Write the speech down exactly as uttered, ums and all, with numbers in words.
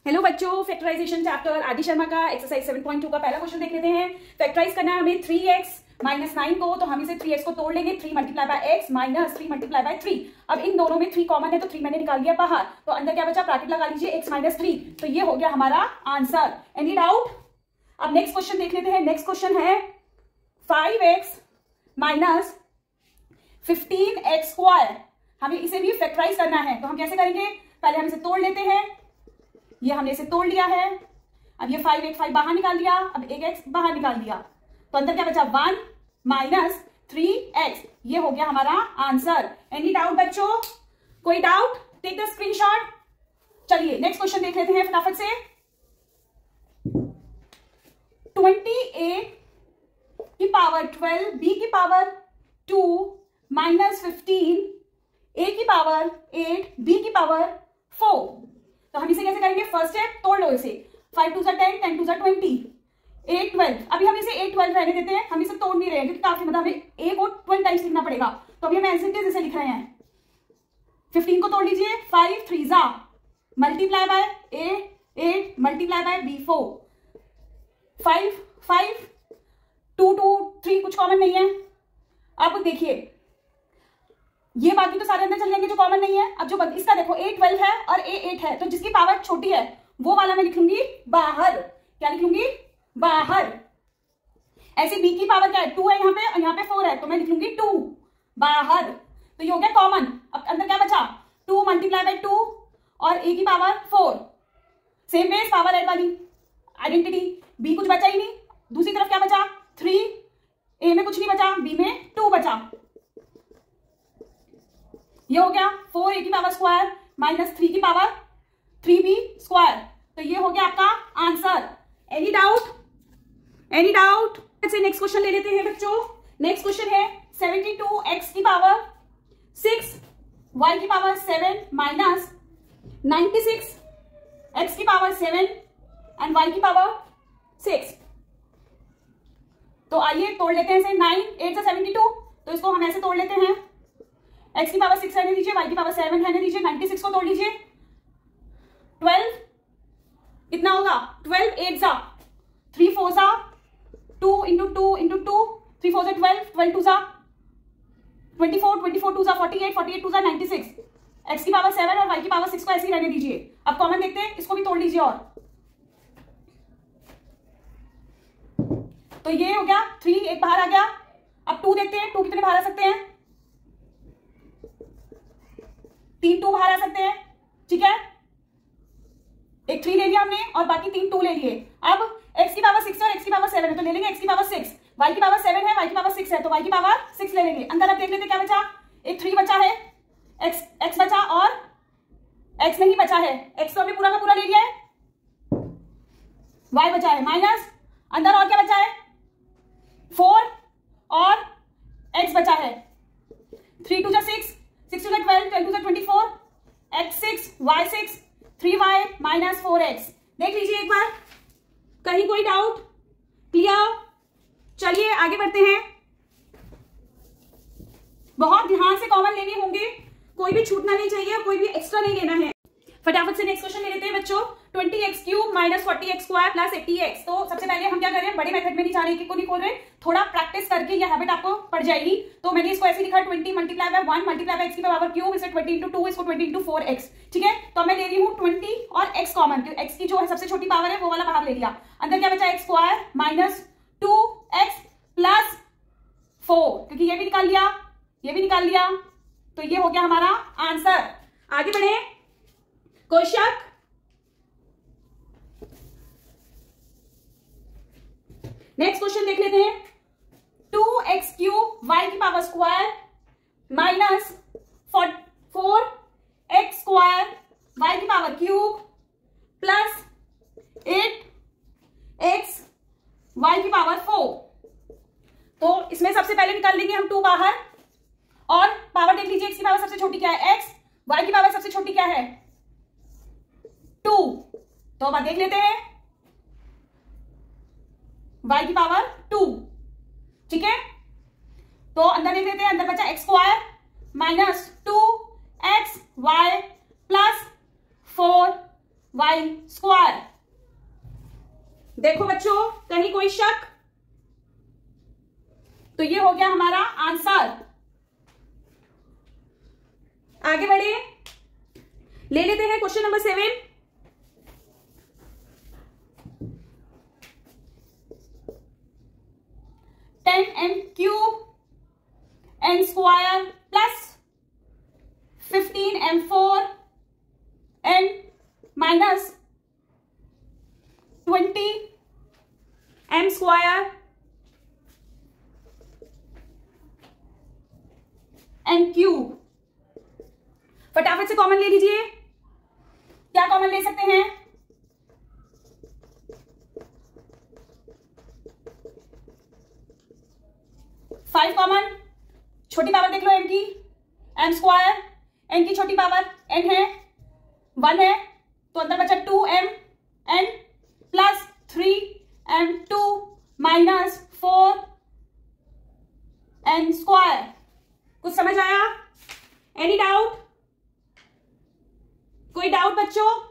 Hello बच्चों, factorisation chapter आदि शर्मा का एक्सरसाइज सेवन पॉइंट टू का पहला क्वेश्चन देख लेते हैं। फैक्टराइज करना है हमें थ्री एक्स माइनस नाइन को, तो हम इसे थ्री एक्स को तोड़ लेंगे। Three multiply by X minus three multiply by three. अब इन दोनों में थ्री कॉमन है तो थ्री मैंने निकाल दिया बाहर, तो अंदर क्या बचा, ब्रैकेट लगा लीजिए एक्स माइनस थ्री। तो ये हो गया हमारा आंसर। Any doubt? अब नेक्स्ट क्वेश्चन देख लेते हैं। नेक्स्ट क्वेश्चन है five X minus fifteen X square. हमें इसे भी फैक्टराइज करना है, तो हम कैसे करेंगे, पहले हम इसे तोड़ लेते हैं। ये हमने इसे तोड़ लिया है। अब ये फाइव एक फाइव बाहर निकाल लिया, अब एक एक्स बाहर निकाल दिया, तो अंदर क्या बचा, वन माइनस थ्री एक्स। ये हो गया हमारा आंसर। एनी डाउट बच्चों? कोई डाउट? Take the screenshot. चलिए नेक्स्ट क्वेश्चन देख लेते हैं फटाफट से। ट्वेंटी ए की पावर ट्वेल्व, बी की power two minus fifteen, A की पावर एट, बी की पावर फोर। तो हम इसे कैसे करेंगे, फर्स्ट स्टेप तोड़ लो इसे। फाइव टू सा टेन, टेन टू सा ट्वेंटी, एट ट्वेल्व। अभी हम इसे एट ट्वेल्व रहने देते हैं, हम इसे तोड़ नहीं रहे हैं क्योंकि काफी मतलब हमें ए को ट्वेल्व टाइम्स लिखना पड़ेगा, तो अभी हम एज इट इज इसे लिख रहे हैं। फिफ्टीन को तोड़ लीजिए, फाइव थ्री जा multiply by A eight multiply by B four, five five two two three कुछ कॉमन नहीं है। अब देखिए ये बाकी तो सारे अंदर चल जाएंगे जो कॉमन नहीं है। अब जो इसका देखो ए ट्वेल्व है और ए एट है, तो जिसकी पावर छोटी है वो वाला मैं लिख लूंगी बाहर। क्या लिख लूंगी, बाहर। ऐसे बी की पावर क्या है, टू है यहाँ पे और यहाँ पे फोर है, तो मैं लिख लूंगी टू बाहर। तो ये हो गया कॉमन। अब अंदर क्या बचा, टू मल्टीप्लाई बाय टू और ए की power four. Same base power add वाली आइडेंटिटी। बी कुछ बचा ही नहीं, दूसरी तरफ क्या बचा, थ्री। ए में कुछ नहीं बचा, बी में टू बचा। ये हो गया फोर ए की पावर स्क्वायर माइनस थ्री की पावर थ्री बी स्क्वायर। तो ये हो गया आपका answer. Any doubt? Any doubt? से नेक्स्ट क्वेश्चन ले लेते हैं बच्चों। नेक्स्ट क्वेश्चन है सेवेंटी टू एक्स की पावर सिक्स, वाई की power seven minus ninety six X की पावर सेवन एंड वाई की पावर सिक्स। तो आइए तोड़ लेते हैं इसे। नाइन एट से सेवेंटी टू, तो इसको हम ऐसे तोड़ लेते हैं। एक्स की पावर सिक्स रहने दीजिए, वाई की पावर सेवन रहने दीजिए, नाइन्टी सिक्स को तोड़ लीजिए। ट्वेल्व कितना होगा, ट्वेल्व एट जा थ्री फोर जा two into two into two, three four जा ट्वेल्व, ट्वेल्व टू जा twenty four, twenty four two जा forty eight, forty eight two जा नाइन्टी सिक्स। एक्स की पावर सेवन और वाई की पावर सिक्स को ऐसे ही रहने दीजिए। अब कॉमन देखते हैं, इसको भी तोड़ लीजिए। और तो ये हो गया, थ्री एक बाहर आ गया। अब टू देखते हैं, टू कितने बाहर आ सकते हैं, तीन टू बाहर आ सकते हैं। ठीक है, एक थ्री ले लिया हमने और बाकी तीन टू ले लिए। अब एक्स की पावर सिक्स और एक्स की पावर सेवन है, तो ले लेंगे एक्स की पावर सिक्स। वाई की पावर सेवन है, वाई की पावर सिक्स है, तो वाई की पावर सिक्स ले लेंगे। अंदर अब देख लेते क्या बचा, एक थ्री बचा है, एक्स एक्स बचा और एक्स नहीं बचा है। एक्स तो हमने पूरा का पूरा ले लिया है, वाई बचा है माइनस, अंदर और क्या बचा है, फोर और एक्स बचा है। थ्री टू जा सिक्स, सिक्स टू जा ट्वेल्व, ट्वेल्व टू जा twenty four, X six Y six, three Y minus four X. देख लीजिए एक बार, कहीं कोई डाउट? क्लियर? चलिए आगे बढ़ते हैं। बहुत ध्यान से कॉमन लेने होंगे, कोई भी छूटना नहीं चाहिए, कोई भी एक्स्ट्रा नहीं लेना है। फटाफट से नेक्स्ट क्वेश्चन ले लेते हैं बच्चों। Twenty X cube minus forty X square plus eighty X. तो सबसे पहले हम क्या कर रहे हैं, बड़े मेथड में नहीं जा रहे, को नहीं खोल रहे, थोड़ा प्रैक्टिस करके ये हैबिट आपको पड़ जाएगी। तो मैंने इसको ऐसे लिखा, twenty multiply by one multiply by X की पावर क्यूब, इसे ट्वेंटी इंटू टू, इसको ट्वेंटी इंटू फोर एक्स। ठीक है, तो मैं ले रही हूँ ट्वेंटी और एक्स कॉमन, एक्स की जो है सबसे छोटी पावर है वो वाला बाहर ले लिया। अंदर क्या बचा, X square minus two X plus four, क्योंकि ये भी निकाल लिया, ये भी निकाल लिया, तो ये हो गया हमारा आंसर। आगे बढ़े, कोई शक? नेक्स्ट क्वेश्चन देख लेते हैं। टू एक्स क्यूब वाई की power square minus four X square Y की power cube plus eight X Y की पावर फोर। तो इसमें सबसे पहले निकाल लेंगे हम टू बाहर, और पावर देख लीजिए, एक्स की पावर सबसे छोटी क्या है, एक्स, वाई की पावर सबसे छोटी क्या है, टू। तो अब देख लेते हैं, y की पावर टू। ठीक है, तो अंदर देख लेते हैं, अंदर बचा X square minus two X Y plus four Y square. देखो बच्चों, कहीं कोई शक? तो ये हो गया हमारा आंसर। आगे बढ़े, ले लेते हैं question number seven. Ten M cube N square plus fifteen M four N minus twenty M square N cube. फटाफट से कॉमन ले लीजिए। क्या कॉमन ले सकते हैं? Five common. छोटी पावर देख लो एम की, एम स्क्वायर। एन की छोटी पावर एन है, वन है, तो अंदर बचा two M N plus three M two minus four N square. कुछ समझ आया? Any doubt? कोई डाउट बच्चों?